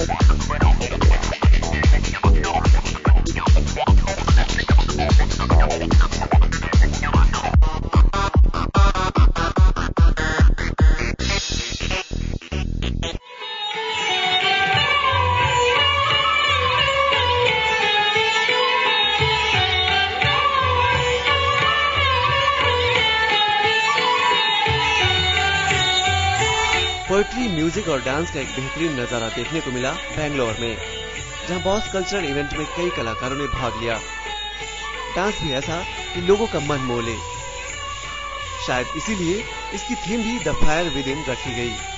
Poetry, music और dance का एक बेहतरीन नजारा देखने को मिला बेंगलोर में, जहां बॉस कल्चरल इवेंट में कई कलाकारों ने भाग लिया। डांस भी ऐसा कि लोगों का मन मोह ले। शायद इसीलिए इसकी थीम भी द फायर विद इन रखी गई।